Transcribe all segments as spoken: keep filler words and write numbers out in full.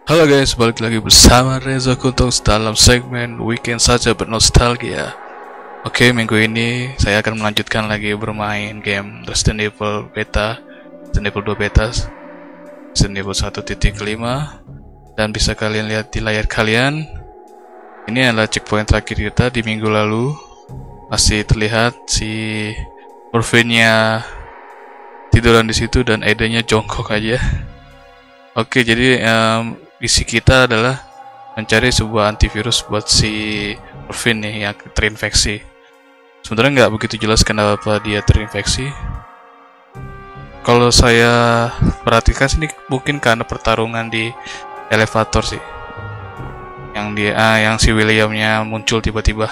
Halo guys, balik lagi bersama Reza Kuntos dalam segmen Weekend Saja Bernostalgia. Oke, minggu ini saya akan melanjutkan lagi bermain game Resident Evil Beta, Resident Evil dua Beta, Resident Evil satu titik lima. Dan bisa kalian lihat di layar kalian, ini adalah checkpoint terakhir kita di minggu lalu. Masih terlihat si Morphine-nya tiduran di situ dan Aida-nya jongkok aja. Oke, jadi um, misi kita adalah mencari sebuah antivirus buat si Morphine nih yang terinfeksi. Sebenarnya nggak begitu jelas kenapa dia terinfeksi. Kalau saya perhatikan sini mungkin karena pertarungan di elevator sih, yang dia ah, yang si Williamnya muncul tiba-tiba.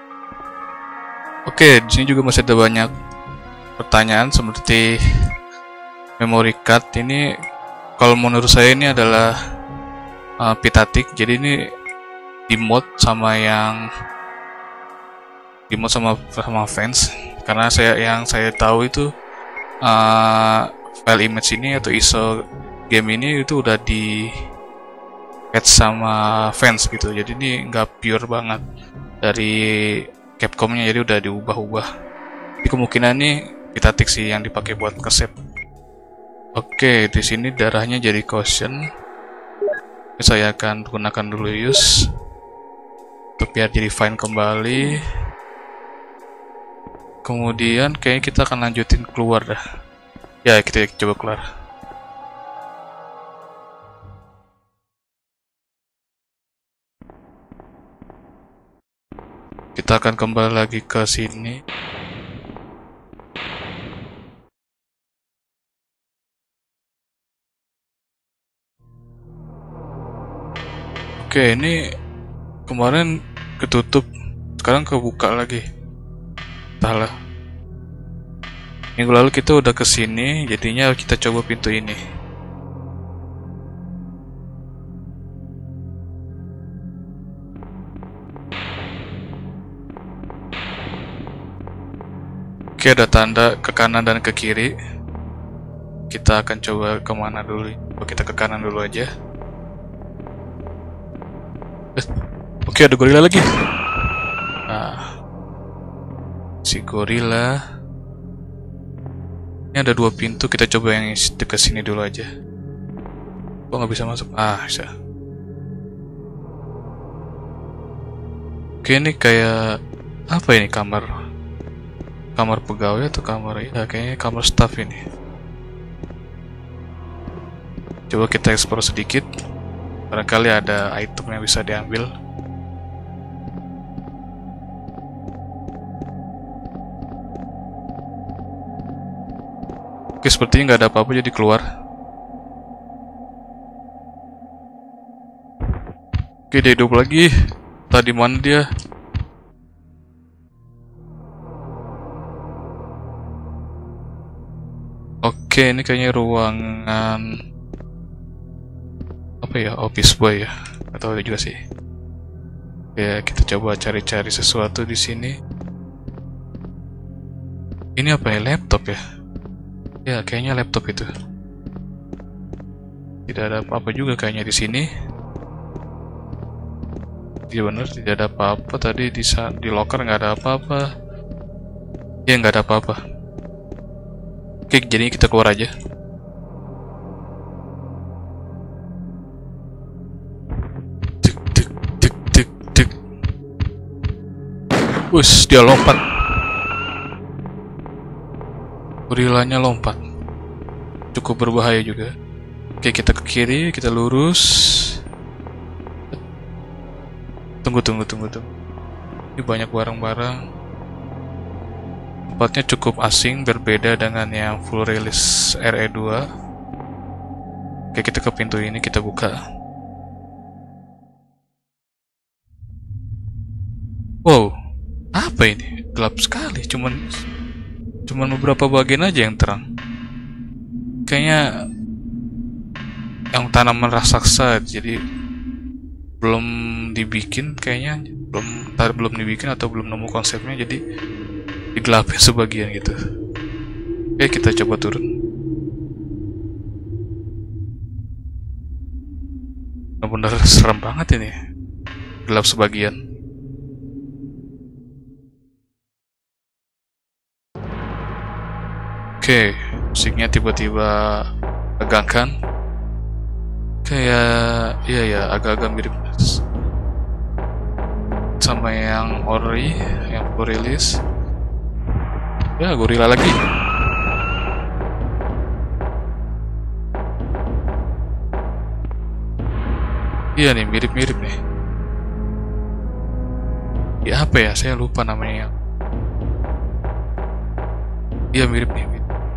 Oke, di sini juga masih ada banyak pertanyaan seperti memory card ini. Kalau menurut saya ini adalah uh, pitatik, jadi ini di mod sama yang di mod sama sama fans. Karena saya yang saya tahu itu uh, file image ini atau I S O game ini itu udah di patch sama fans gitu. Jadi ini nggak pure banget dari Capcomnya, jadi udah diubah-ubah. Jadi kemungkinan ini pitatik sih yang dipakai buat nge-save. Oke, di sini darahnya jadi caution. Saya akan gunakan dulu use untuk biar jadi fine kembali. Kemudian kayaknya kita akan lanjutin keluar dah. Ya, kita coba keluar. Kita akan kembali lagi ke sini. Oke, ini kemarin ketutup, sekarang kebuka lagi. Entahlah. Minggu lalu kita udah kesini, jadinya kita coba pintu ini. Oke, ada tanda ke kanan dan ke kiri. Kita akan coba kemana dulu? Kita ke kanan dulu aja. Oke, ada gorila lagi. Nah, si gorila. Ini ada dua pintu, kita coba yang dekat sini dulu aja. Kok nggak bisa masuk? Ah, bisa. Oke, ini kayak apa ini, kamar? Kamar pegawai atau kamar? Ya, kayaknya kamar staff ini. Coba kita explore sedikit. Barangkali ada item yang bisa diambil. Oke, sepertinya nggak ada apa-apa, jadi keluar. Oke, dia hidup lagi. Tadi mana dia? Oke, ini kayaknya ruangan apa ya, office boy ya, atau ada juga sih. Ya, kita coba cari-cari sesuatu di sini. Ini apa ya, laptop ya? Ya, kayaknya laptop itu. Tidak ada apa-apa juga kayaknya di sini. Iya benar, tidak ada apa-apa tadi di di locker, nggak ada apa-apa. Ya, nggak ada apa-apa. Oke, jadi kita keluar aja. Wus, dia lompat. Gorilanya lompat. Cukup berbahaya juga. Oke, kita ke kiri, kita lurus. Tunggu, tunggu, tunggu, tunggu. Ini banyak barang-barang. Tempatnya cukup asing, berbeda dengan yang full release R E dua. Oke, kita ke pintu ini, kita buka. Wow. Apa ini? Gelap sekali, cuman cuman beberapa bagian aja yang terang. Kayaknya yang tanaman raksasa, jadi belum dibikin kayaknya, belum tar, belum dibikin atau belum nemu konsepnya, jadi digelapin sebagian gitu. Oke, kita coba turun. Bener-bener serem banget ini. Gelap sebagian. Oke, musiknya tiba-tiba tegangkan. Kayak, iya ya, agak-agak mirip sama yang Ori, yang baru rilis. Ya, gorila lagi. Iya nih, mirip-mirip nih. Ya apa ya, saya lupa namanya. Iya mirip nih.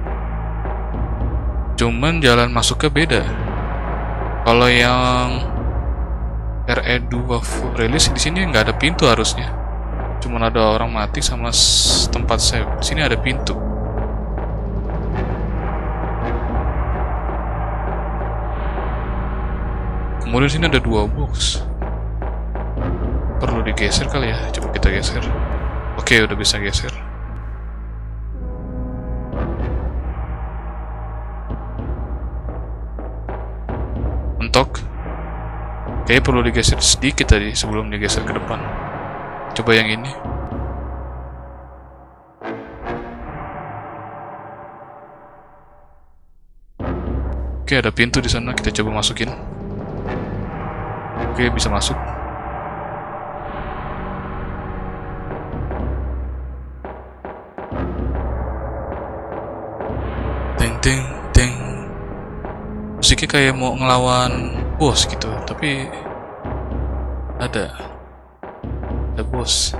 Cuman jalan masuknya beda. Kalau yang R E dua full release di sini nggak ada pintu harusnya. Cuman ada orang mati sama tempat save. Di sini ada pintu. Kemudian sini ada dua box. Perlu digeser kali ya? Coba kita geser. Oke, udah bisa geser. Mentok. Kayaknya perlu digeser sedikit tadi sebelum digeser ke depan. Coba yang ini. Oke, ada pintu di sana. Kita coba masukin. Oke, bisa masuk. Teng teng teng. Musiknya kayak mau ngelawan bos gitu, tapi ada ada bos.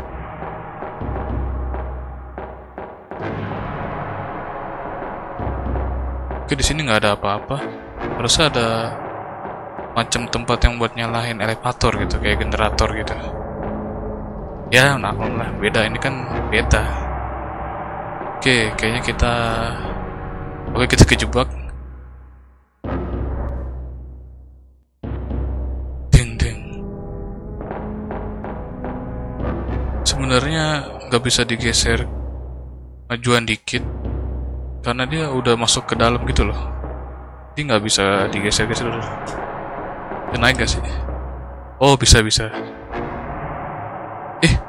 Oke, di sini nggak ada apa-apa. Harusnya ada macam tempat yang buat nyalahin elevator gitu, kayak generator gitu. Ya, nah lah, beda, ini kan beta. Oke, kayaknya kita Oke, kita kejebak. Ding ding. Sebenarnya nggak bisa digeser majuan dikit karena dia udah masuk ke dalam gitu loh. Jadi nggak bisa digeser-geser dulu. Dia naik gak sih? Oh, bisa-bisa. Eh.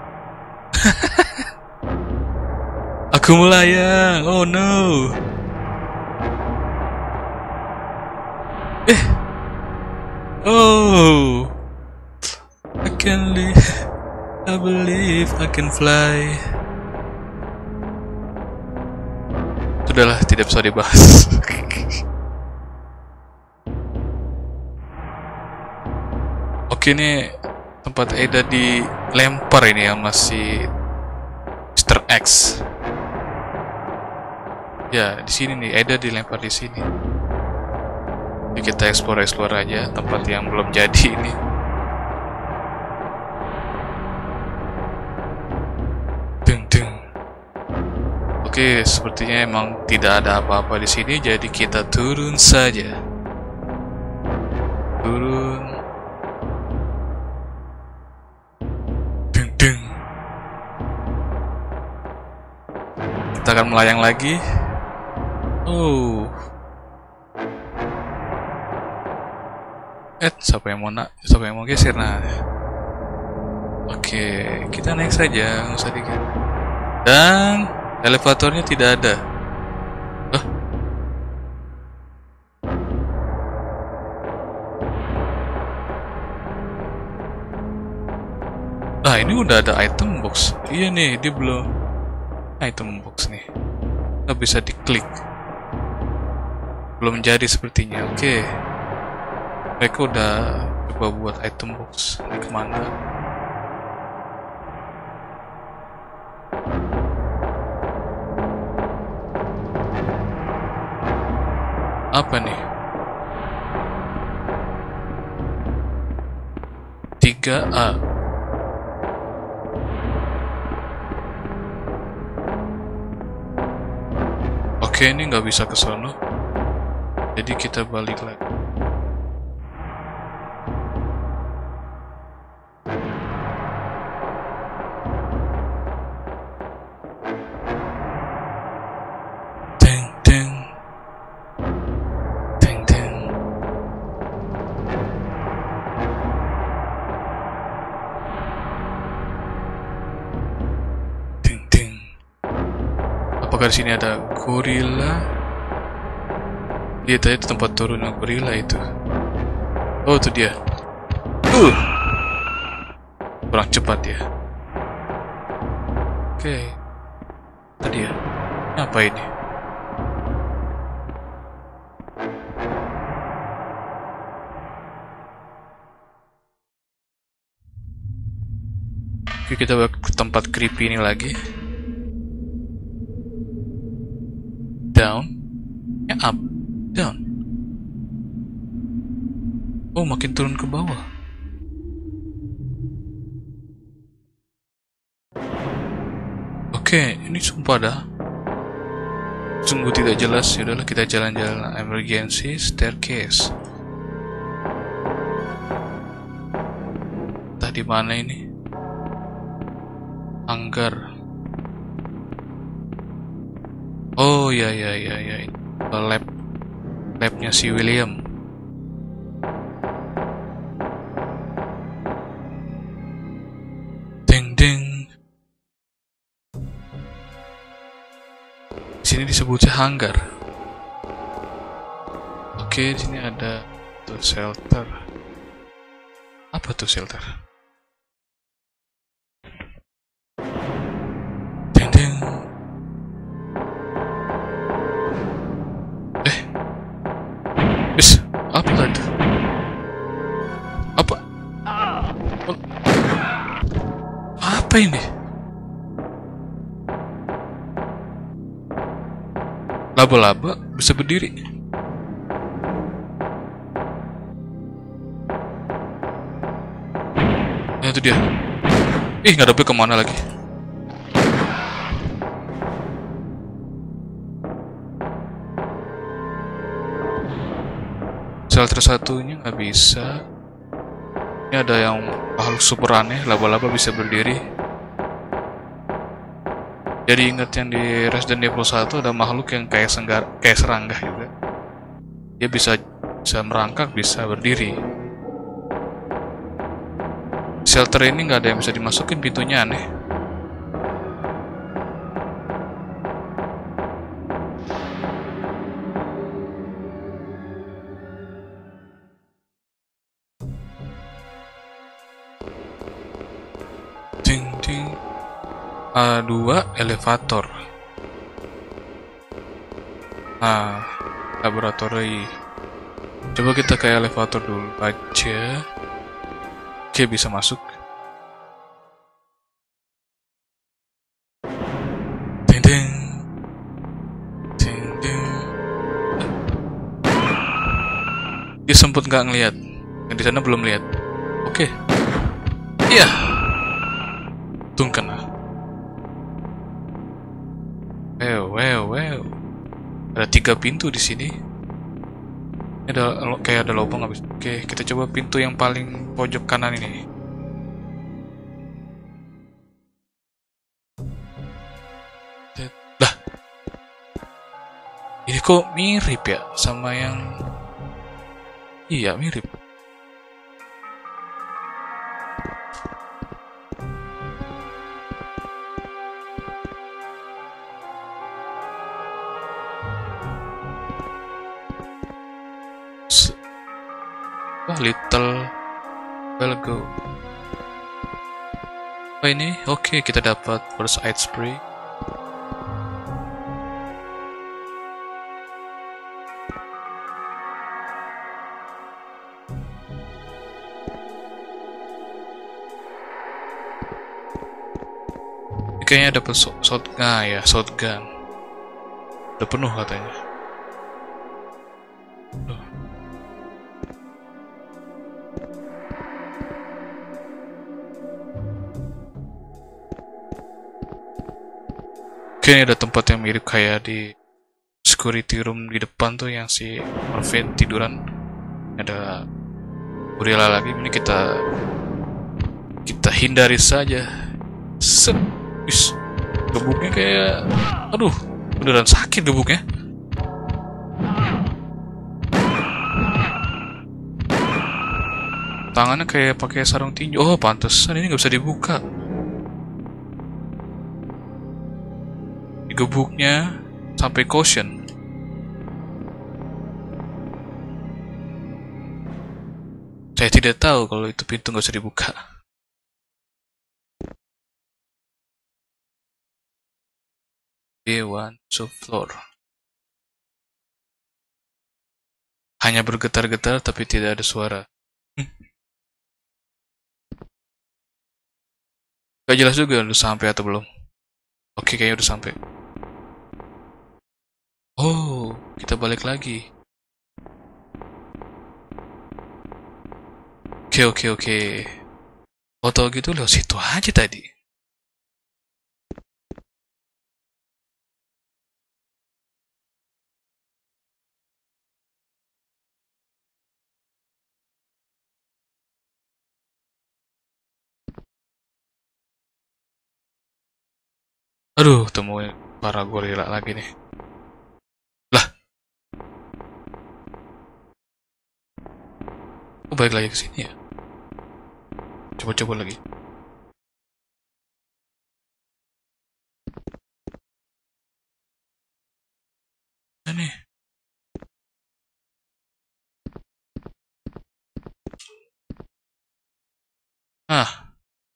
Aku melayang. Oh no. Eh. Oh. I can live. I believe I can fly. Sudahlah, tidak bisa dibahas. Oke, ini tempat Ada dilempar ini ya, masih Mister X. Ya, di sini nih Ada dilempar di sini. Jadi kita explore-explore aja tempat yang belum jadi ini. Deng deng. Oke, sepertinya emang tidak ada apa-apa di sini, jadi kita turun saja. Turun. Kita akan melayang lagi. Oh. Eh, siapa yang mau nak? Siapa yang mau geser? Nah. Oke, kita naik saja, nggak usah dikit. Dan elevatornya tidak ada. Hah? Nah, ini udah ada item box. Iya nih, dia belum. Item box nih nggak bisa diklik, belum jadi sepertinya. Oke, mereka udah coba buat item box. Ini kemana? Apa nih? tiga A. Oke, ini nggak bisa ke sono, jadi kita balik lagi. Teng teng teng teng. Apakah di sini ada gorila? Dia tadi itu tempat turunnya gorila itu. Oh, itu dia. Uh, kurang cepat ya. Oke, tadi ya. Apa ini? Oke, kita balik ke tempat creepy ini lagi. Down, ya up, down. Oh, makin turun ke bawah. Oke, ini sumpah dah. Sungguh tidak jelas. Yaudahlah, kita jalan-jalan. Emergency staircase. Entah di mana ini. Anggar. Oh ya ya ya ya. Lab, labnya si William. Ding ding. Sini disebutnya hanggar. Oke, di sini ada tuh shelter. Apa tuh shelter? Ding ding. Eh, bis apa itu? Apa? Oh. Apa ini? Laba-laba bisa berdiri. Ya, itu dia. Ih, nggak ada kemana lagi. Shelter satunya nggak bisa. Ini ada yang makhluk super aneh, laba-laba bisa berdiri. Jadi ingat yang di Resident Evil satu ada makhluk yang kayak senggar, kayak serangga juga. Dia bisa bisa merangkak, bisa berdiri. Shelter ini nggak ada yang bisa dimasukin, pintunya aneh. Ding ding. A dua elevator. Nah, laboratori. Coba kita ke elevator dulu aja. Oke, bisa masuk. Ding ding. Ding ding. Dia sempat nggak ngelihat. Yang di sana belum lihat. Oke. Iya. Tung kena. Wow, wow, wow. Ada tiga pintu di sini. Ada kayak ada lubang habis. Oke, kita coba pintu yang paling pojok kanan ini. Lah, ini kok mirip ya sama yang? Iya, mirip. Little Belgo. Oh ini, oke okay, kita dapat first aid spray. Kayaknya dapat shotgun, ah ya shotgun. Udah penuh katanya. Duh. Oke, ini ada tempat yang mirip kayak di security room di depan tuh yang si Marvin tiduran. Ada gorila lagi. Ini kita kita hindari saja. Set, is, gebuknya kayak, aduh, beneran sakit gebuknya. Tangannya kayak pakai sarung tinju. Oh, pantesan ini nggak bisa dibuka. Gebuknya sampai caution. Saya tidak tahu kalau itu pintu nggak usah dibuka. B one subfloor. Hanya bergetar-getar tapi tidak ada suara. Gak jelas juga udah sampai atau belum. Oke, kayaknya udah sampai. Oh, kita balik lagi. Oke, oke, oke. Foto gitu loh, situ aja tadi. Aduh, temuin para gorila lagi nih. Lah. Oh, balik lagi ke sini ya. Coba-coba lagi. Ini. Ah.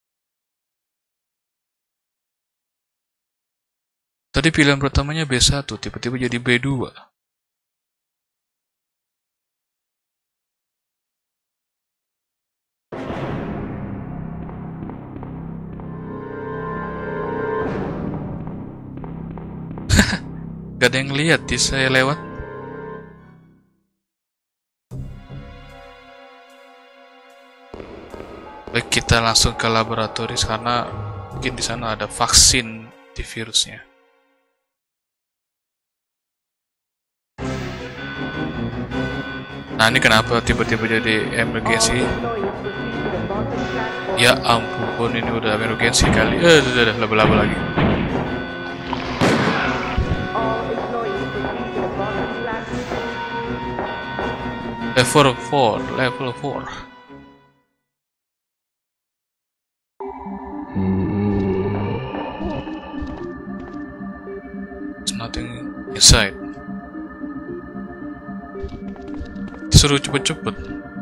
Tadi pilihan pertamanya B satu, tiba-tiba jadi B dua. Gak ada yang lihat di saya lewat. Baik, kita langsung ke laboratoris karena mungkin di sana ada vaksin di virusnya. Nah, ini kenapa tiba-tiba jadi emergency? Ya ampun, ini udah emergency kali. Eh, udah, udah, laba-laba lagi. Level four, level four. There's nothing inside. Suruh cepet-cepet.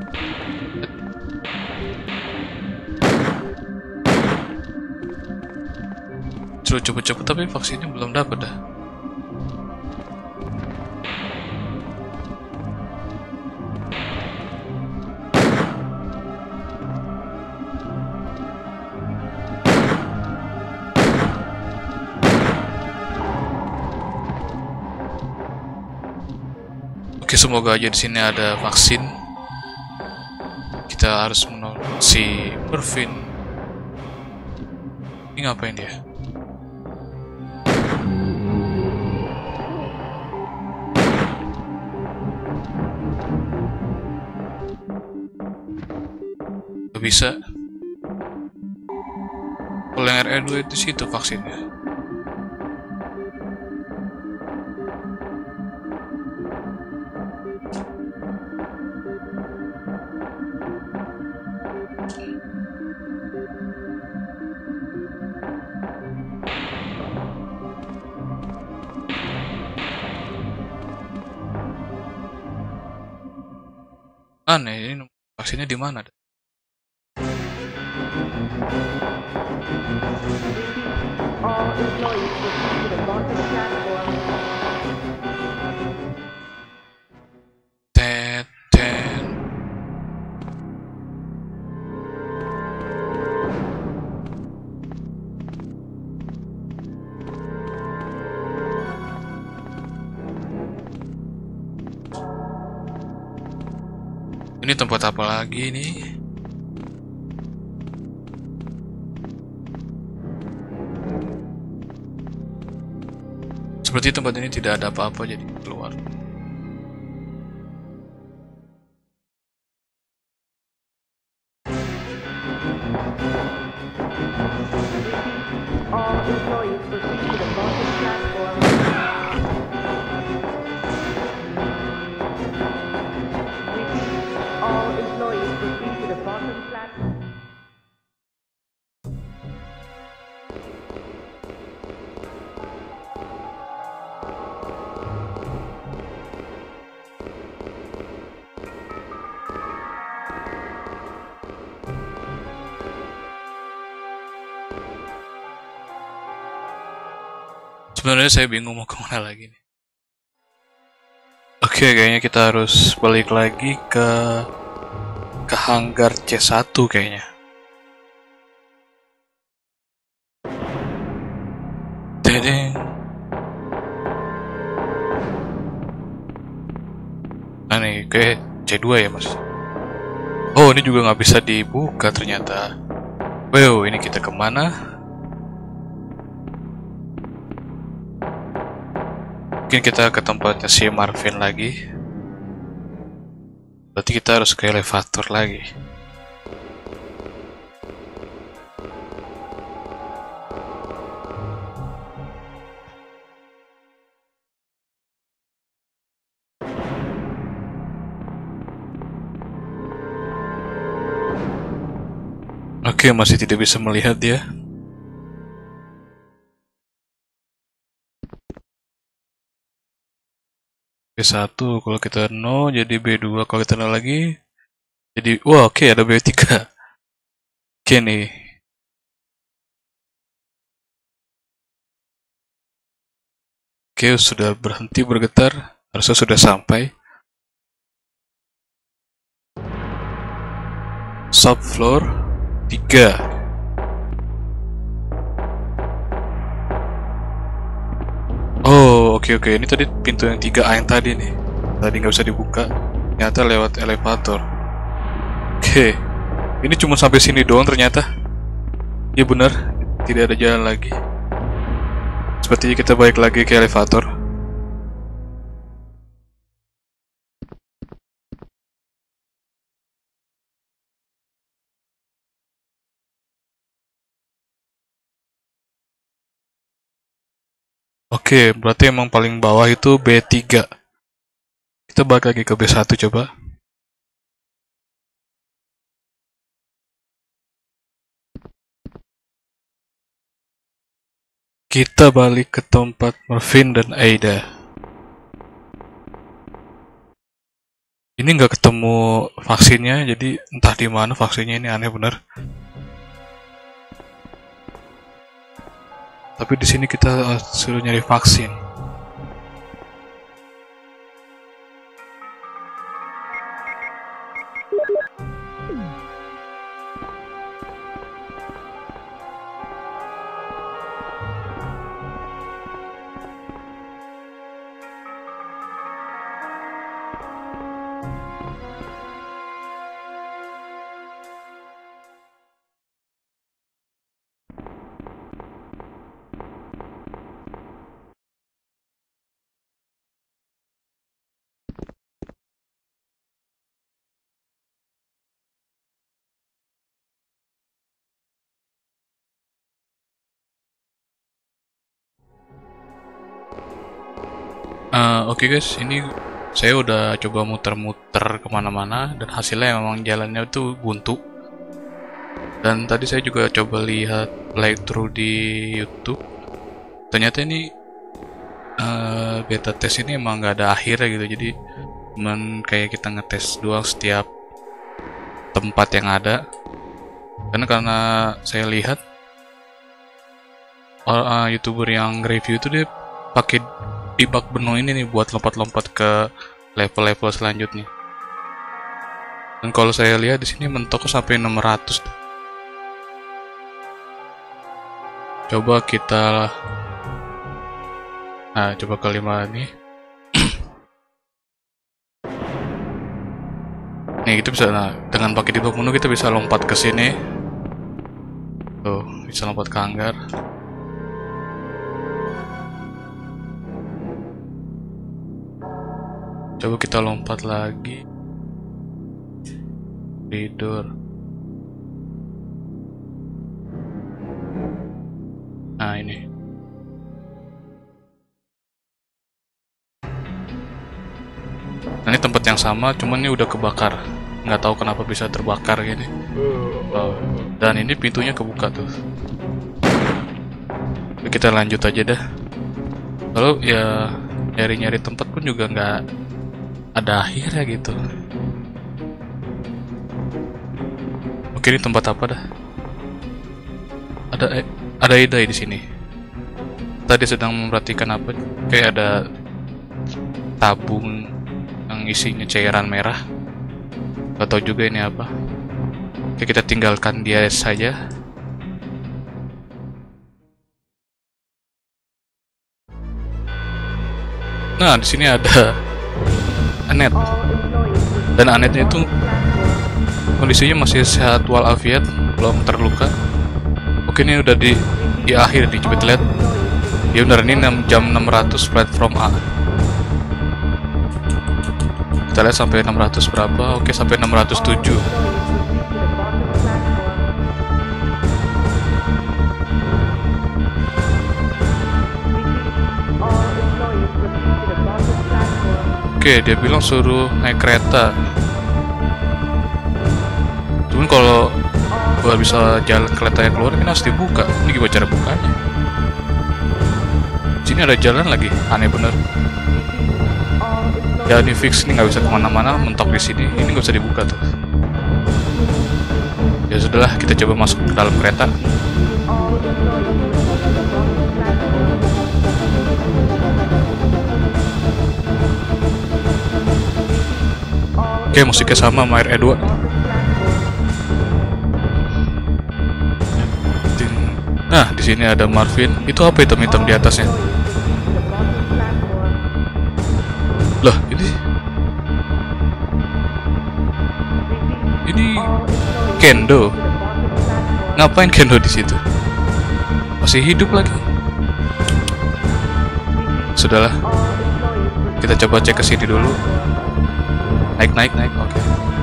Suruh cepet-cepet tapi vaksinnya belum dapat dah. Oke, semoga aja di sini ada vaksin. Kita harus menolong si Mervin. Ini ngapain dia? Gak bisa. Kalau yang R E dua itu situ vaksinnya. Aneh, ini vaksinnya di mana? Tet, tet. Ini tempat apa lagi nih? Seperti tempat ini tidak ada apa-apa, jadi keluar. Sebenarnya saya bingung mau kemana lagi nih. Oke, kayaknya kita harus balik lagi ke ke hanggar C satu kayaknya. Dedeng. Nah nih, kayak C dua ya mas. Oh, ini juga nggak bisa dibuka ternyata. Wow, ini kita kemana? Mungkin kita ke tempatnya si Marvin lagi. Berarti kita harus ke elevator lagi. Oke, masih tidak bisa melihat dia. B satu kalau kita nol, jadi B dua kalau kita nol lagi. Jadi, wah oke ada B tiga. Oke nih. Oke, sudah berhenti bergetar. Harusnya sudah sampai. Subfloor tiga. Oh, oke oke. Ini tadi pintu yang tiga A yang tadi nih. Tadi nggak bisa dibuka. Ternyata lewat elevator. Oke. Ini cuma sampai sini doang ternyata. Ya benar, tidak ada jalan lagi. Sepertinya kita balik lagi ke elevator. Oke, berarti emang paling bawah itu B tiga. Kita balik lagi ke B satu coba. Kita balik ke tempat Marvin dan Aida. Ini nggak ketemu vaksinnya, jadi entah di mana vaksinnya, ini aneh bener. Tapi di sini kita uh, suruh nyari vaksin. Uh, Oke okay guys, ini saya udah coba muter-muter kemana-mana dan hasilnya memang jalannya itu buntu. Dan tadi saya juga coba lihat playthrough di YouTube. Ternyata ini uh, beta test ini emang nggak ada akhirnya gitu. Jadi cuman kayak kita ngetes doang setiap tempat yang ada. Karena karena saya lihat uh, YouTuber yang review itu dia pakai debug menu ini nih buat lompat-lompat ke level-level selanjutnya. Dan kalau saya lihat di sini mentok sampai enam ratus. Coba kita nah, coba ke lima nih. Nih, kita bisa nah, dengan pakai debug menu kita bisa lompat ke sini. Tuh, bisa lompat ke hanggar. Coba kita lompat lagi. Tidur. Nah, ini. Nah, ini tempat yang sama, cuman ini udah kebakar. Nggak tahu kenapa bisa terbakar gini. Oh. Dan ini pintunya kebuka tuh. Oke, kita lanjut aja dah. Kalau ya nyari-nyari tempat pun juga nggak ada akhirnya gitu. Oke, ini tempat apa dah? Ada eh, ada Aida di sini. tadi sedang memperhatikan apa, kayak ada tabung yang isinya cairan merah. Gak tahu juga ini apa. Oke, kita tinggalkan dia saja. Nah, di sini ada Anet, dan Anetnya itu kondisinya masih sehat walafiat, belum terluka. Oke, ini udah di di akhir nih, coba kita lihat. Ya benar, ini jam enam ratus platform A. Kita lihat sampai enam ratus berapa. Oke, sampai enam ratus tujuh. Oke, dia bilang suruh naik kereta. Cuman kalau gua bisa jalan kereta yang keluar, ini harus dibuka. Ini gimana cara bukanya? Sini ada jalan lagi, aneh bener. Ya ini fix, ini nggak bisa kemana-mana, mentok di sini. Ini nggak bisa dibuka tuh. Ya sudahlah, kita coba masuk ke dalam kereta. Oke, musiknya sama Mair E dua. Nah, di sini ada Marvin. Itu apa hitam-hitam di atasnya? Loh, ini ini Kendo. Ngapain Kendo di situ? Masih hidup lagi? Sudahlah. Kita coba cek ke sini dulu. Naik, naik, naik. Oke.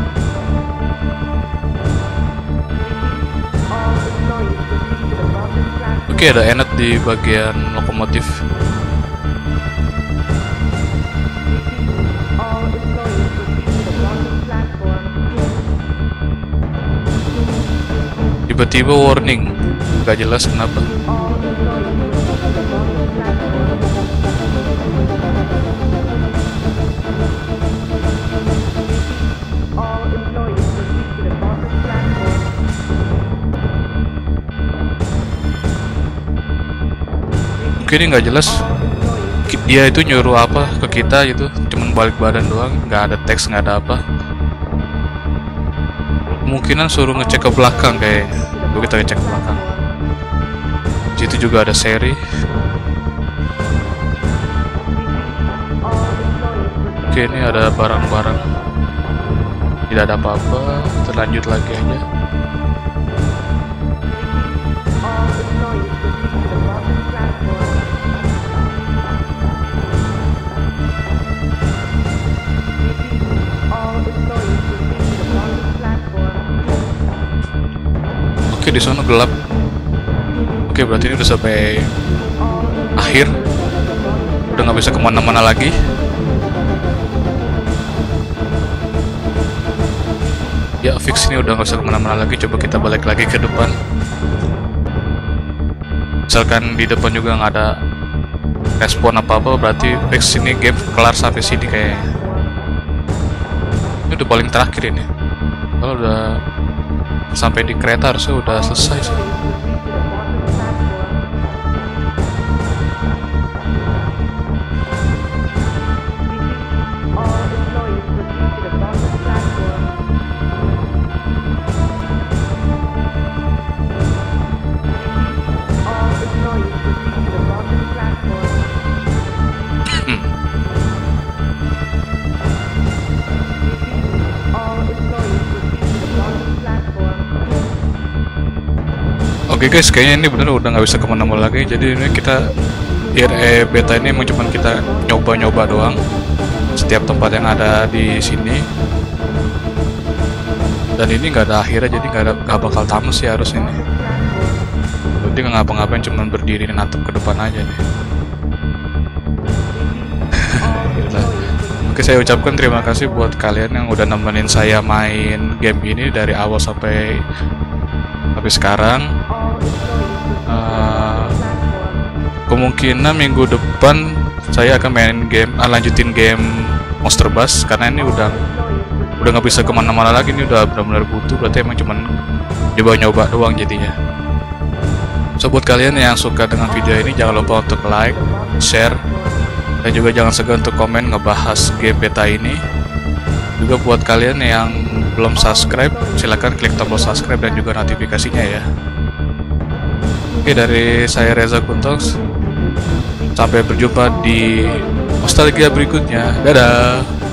Oke, ada Enet di bagian lokomotif. Tiba-tiba warning, gak jelas kenapa. Oke, ini nggak jelas. Dia itu nyuruh apa ke kita gitu, cuman balik badan doang, nggak ada teks, nggak ada apa. Kemungkinan suruh ngecek ke belakang kayaknya. Coba kita ngecek ke belakang. Di situ juga ada seri. Oke, ini ada barang-barang. Tidak ada apa-apa. Terlanjut lagi aja. Oke, di sana gelap. Oke, berarti ini udah sampai akhir. Udah nggak bisa kemana-mana lagi. Ya, fix ini udah nggak bisa kemana-mana lagi. Coba kita balik lagi ke depan. Misalkan di depan juga nggak ada respon apa-apa, berarti fix ini game kelar sampai sini kayaknya. Ini udah paling terakhir ini. Kalau udah sampai di kereta harusnya udah selesai sih. Oke guys, kayaknya ini bener udah nggak bisa kemana-mana lagi. Jadi ini kita I R E beta ini emang cuman kita nyoba-nyoba doang setiap tempat yang ada di sini. Dan ini nggak ada akhirnya, jadi nggak ada nggak bakal tamus sih harus ini. Jadi nggak ngapa-ngapain, cuman berdiri natap ke depan aja nih. Oke, saya ucapkan terima kasih buat kalian yang udah nemenin saya main game ini dari awal sampai sampai sekarang. Uh, kemungkinan minggu depan saya akan main game, ah, lanjutin game Monster Bass karena ini udah udah nggak bisa kemana-mana lagi. Ini udah benar-benar butuh, berarti emang cuman nyoba-nyoba doang jadinya. So buat kalian yang suka dengan video ini, jangan lupa untuk like, share, dan juga jangan segan untuk komen ngebahas game beta ini. Juga buat kalian yang belum subscribe, silahkan klik tombol subscribe dan juga notifikasinya ya. Oke, dari saya Reza Kuntox, sampai berjumpa di nostalgia berikutnya. Dadah.